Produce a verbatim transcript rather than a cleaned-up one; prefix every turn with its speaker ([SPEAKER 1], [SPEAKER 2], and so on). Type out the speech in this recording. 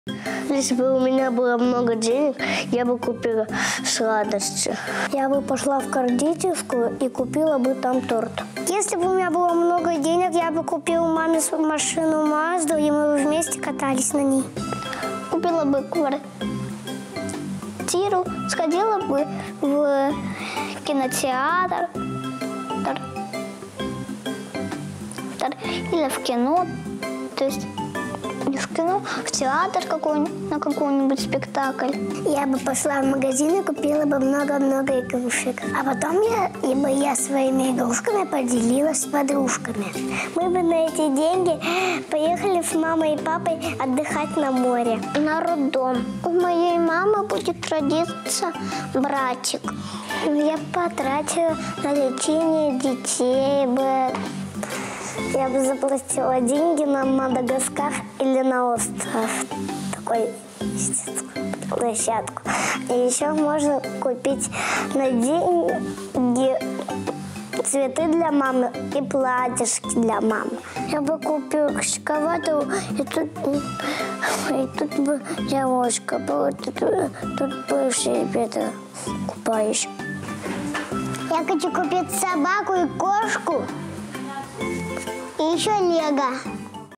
[SPEAKER 1] Если бы у меня было много денег, я бы купила с радостью. Я бы пошла в кондитерскую и купила бы там торт. Если бы у меня было много денег, я бы купила маме свою машину Мазду, и мы бы вместе катались на ней. Купила бы квартиру, сходила бы в кинотеатр или в кино, то есть не в кино, в театр какой-нибудь, на какой-нибудь спектакль. Я бы пошла в магазин и купила бы много-много игрушек. А потом я, и бы я своими игрушками поделилась с подружками. Мы бы на эти деньги поехали с мамой и папой отдыхать на море. На роддом. У моей мамы будет родиться братик. Я потратила на лечение детей бы. Я бы заплатила деньги на Мадагаскар или на остров, такой площадку. И еще можно купить на деньги цветы для мамы и платьишки для мамы. Я бы купила экскаватор, и тут, и тут бы девушка была, тут, тут бывшие ребята купающие. Я хочу купить собаку и кошку. И еще лего.